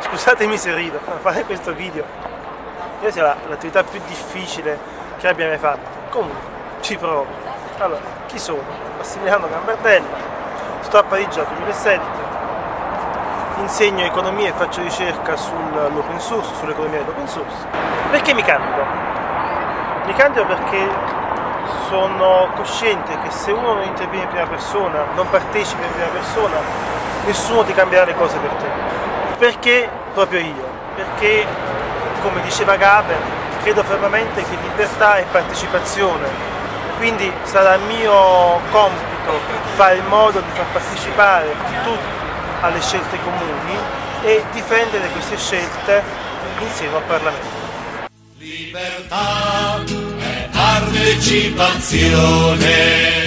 scusatemi se rido, ma fare questo video credo sia l'attività più difficile che abbia mai fatto. Comunque, ci provo. Allora, chi sono? Massimiliano Gambardella, sto a Parigi dal 2007, insegno economia e faccio ricerca sull'open source, sull'economia dell'open source. Perché mi candido? Mi candido perché sono cosciente che se uno non interviene in prima persona, non partecipa in prima persona, nessuno ti cambierà le cose per te. Perché proprio io? Perché, come diceva Gaber, credo fermamente che libertà e partecipazione. Quindi sarà mio compito fare in modo di far partecipare tutti alle scelte comuni e difendere queste scelte insieme al Parlamento. Libertà è partecipazione.